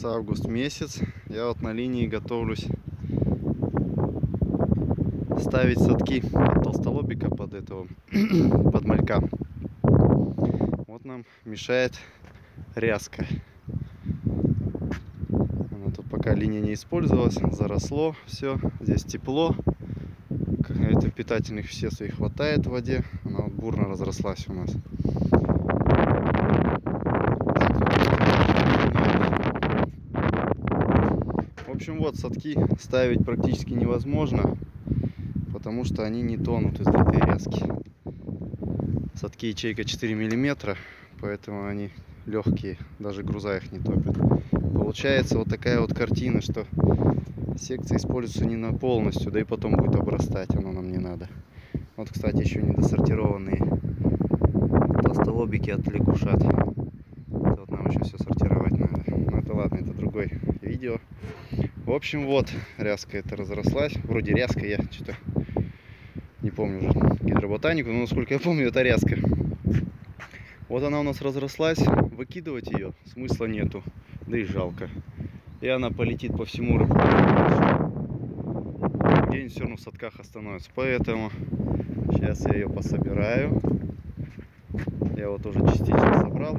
август месяц. Я вот на линии готовлюсь ставить садки от толстолобика под этого, под малька. Вот нам мешает ряска. Она тут пока линия не использовалась, заросло все, здесь тепло. Это питательных веществ ей хватает в воде. Она вот бурно разрослась у нас. В общем, вот садки ставить практически невозможно, потому что они не тонут из этой ряски. Садки ячейка 4 мм, поэтому они легкие, даже груза их не топят. Получается вот такая вот картина, что секция используется не на полностью, да и потом будет обрастать, оно нам не надо. Вот, кстати, еще недосортированные толстолобики от лягушат. Это вот нам еще все сортировать надо. Но это ладно, это другое видео. В общем, вот ряска эта разрослась. Вроде ряска, я что-то не помню уже гидроботанику, но насколько я помню, это ряска. Вот она у нас разрослась. Выкидывать ее смысла нету, да и жалко. И она полетит по всему рыбу. Где-нибудь все равно в садках остановится. Поэтому сейчас я ее пособираю. Я вот уже частично собрал.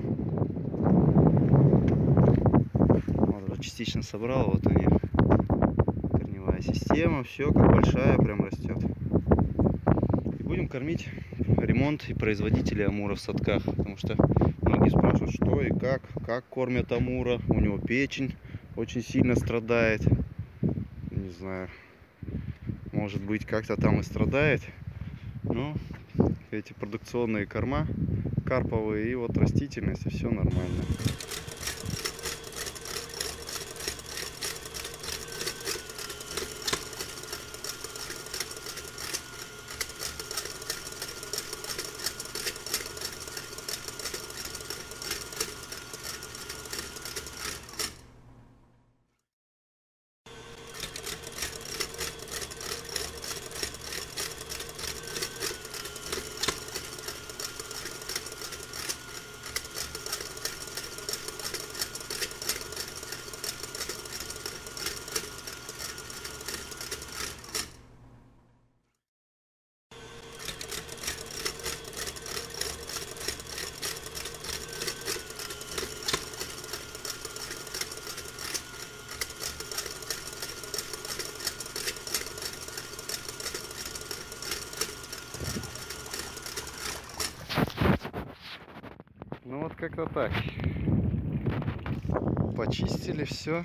Вот уже частично собрал. Вот у нее корневая система. Все как большая, прям растет. И будем кормить ремонт и производителей амура в садках. Потому что многие спрашивают, что и как кормят амура. У него печень очень сильно страдает. Не знаю. Может быть, как-то там и страдает. Но эти продукционные корма карповые и вот растительность, и все нормально. Ну вот как-то так. Почистили все.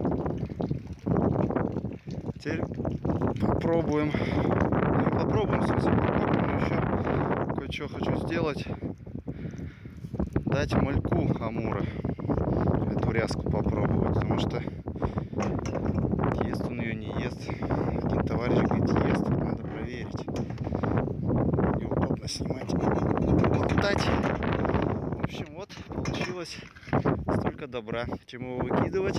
Теперь попробуем. Ну, попробуем, в смысле, покормим еще. Кое-что хочу сделать. Дать мальку амура. Эту ряску попробовать. Потому что ест он ее, не ест. Один товарищ говорит, ест. Надо проверить. Неудобно снимать. Болтать. В общем, вот получилось столько добра. Чем его выкидывать,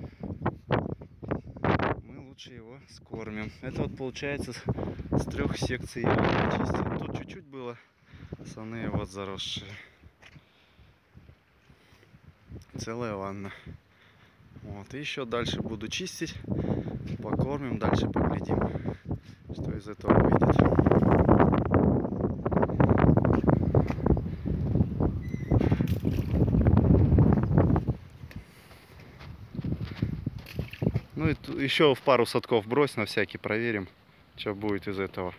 мы лучше его скормим. Это вот получается с 3 секций я очистил. Тут чуть-чуть было, основные вот заросшие. Целая ванна. Вот, и еще дальше буду чистить, покормим, дальше поглядим, что из этого выйдет. Ну и еще в пару садков брось на всякий, проверим, что будет из этого.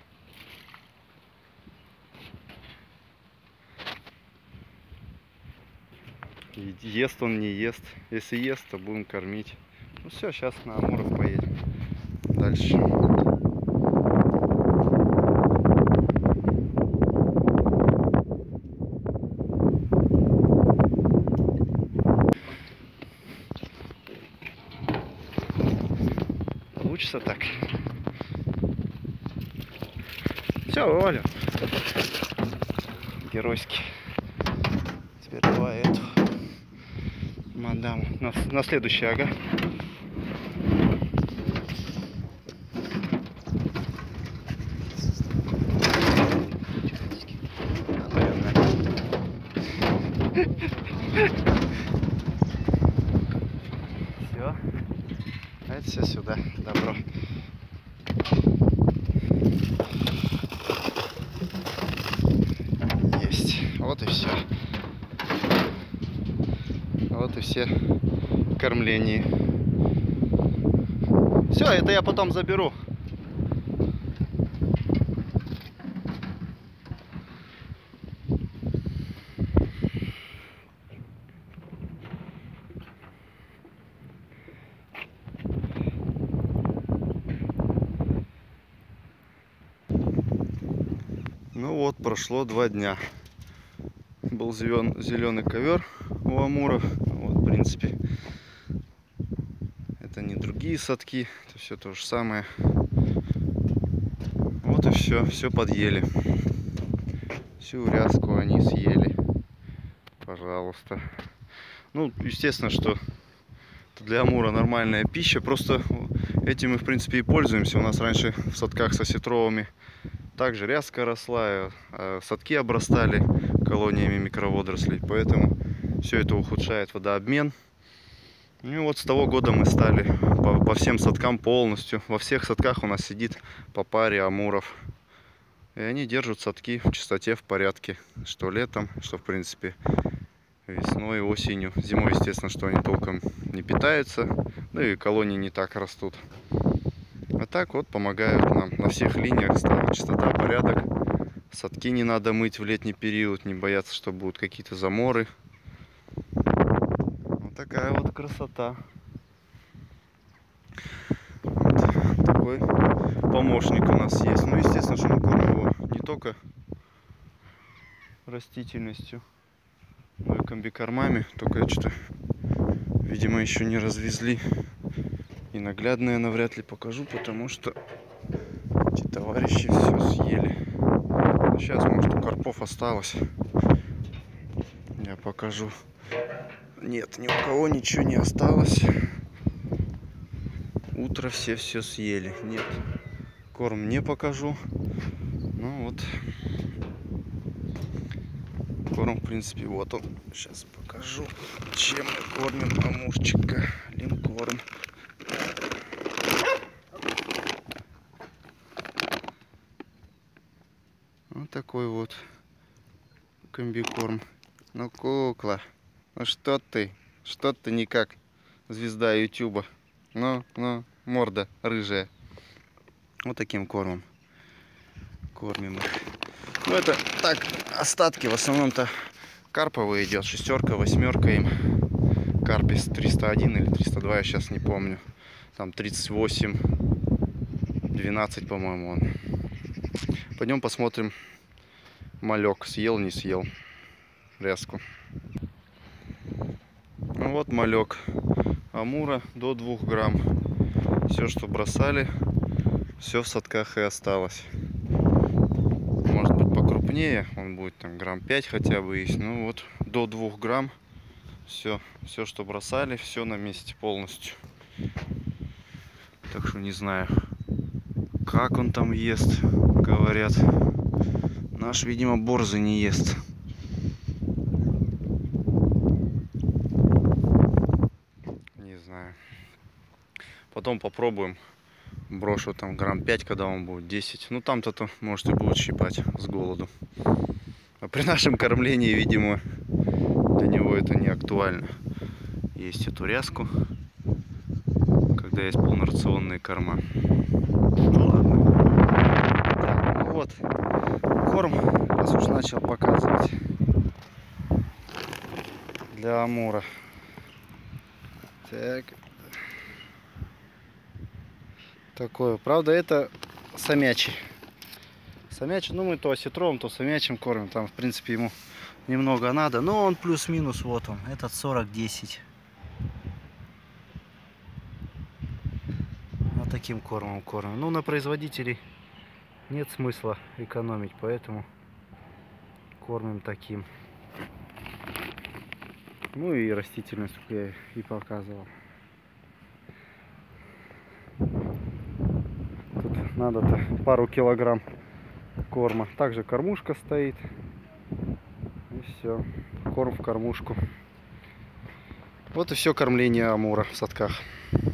И ест он, не ест. Если ест, то будем кормить. Ну все, сейчас на амуров поедем. Дальше. Получится так. Все, вывалим. Геройски. Теперь давай эту мадам на следующий, ага. Все. Все. Это все сюда. Добро. Есть. Вот и все. Вот и все кормления. Все, это я потом заберу. Ну вот, прошло 2 дня. Был зеленый ковер у амуров. Вот, в принципе, это не другие садки, это все то же самое. Вот и все подъели. Всю ряску они съели. Пожалуйста. Ну, естественно, что для амура нормальная пища. Просто этим мы, в принципе, и пользуемся. У нас раньше в садках со осетровыми также ряска росла, садки обрастали колониями микроводорослей, поэтому все это ухудшает водообмен. И вот с того года мы стали по всем садкам полностью. Во всех садках у нас сидит по паре амуров. И они держат садки в чистоте, в порядке. Что летом, что в принципе весной, осенью. Зимой, естественно, что они толком не питаются. Ну и колонии не так растут. А так вот помогают нам на всех линиях. Стала чистота, порядок. Садки не надо мыть в летний период. Не бояться, что будут какие-то заморы. Вот такая вот красота. Вот такой помощник у нас есть. Ну, естественно, что мы кормим его не только растительностью, но и комбикормами. Только что-то, видимо, еще не развезли. И наглядно я навряд ли покажу, потому что эти товарищи все съели. Сейчас, может, у карпов осталось. Я покажу. Нет, ни у кого ничего не осталось. Утро все съели. Нет, корм не покажу. Ну вот. Корм, в принципе, вот он. Сейчас покажу, чем мы кормим амурчика. Линкорм. Вот такой вот комбикорм. Ну, кукла, ну что ты никак звезда ютуба. Ну, морда рыжая. Вот таким кормом кормим их. Ну, это так, остатки. В основном-то карповый идет. 6-ка, 8-ка им. Карпис 301 или 302, я сейчас не помню. Там 38, 12, по-моему, он. Пойдем посмотрим. Малек съел, не съел ряску. Ну вот малек амура до 2 грамм. Все, что бросали, все в садках и осталось. Может быть покрупнее, он будет там грамм 5 хотя бы есть. Ну вот до 2 грамм. Все, что бросали, все на месте полностью. Так что не знаю, как он там ест, говорят. Наш, видимо, борзый не ест. Не знаю. Потом попробуем. Брошу там грамм 5, когда он будет 10. Ну там-то, может, и будет щипать с голоду. А при нашем кормлении, видимо, для него это не актуально. Есть эту ряску, когда есть полнорационные корма. Ну ладно. Так, ну вот. Корм, раз уж начал показывать, для амура. Так. Такое. Правда, это самячий. Самячий, ну мы то осетровым, то самячим кормим. Там, в принципе, ему немного надо. Но он плюс-минус, вот он. Этот 40-10. Вот таким кормом кормим. Ну, на производителей нет смысла экономить, поэтому кормим таким. Ну и растительность, как я и показывал. Тут надо-то пару килограмм корма. Также кормушка стоит. И все. Корм в кормушку. Вот и все кормление амура в садках.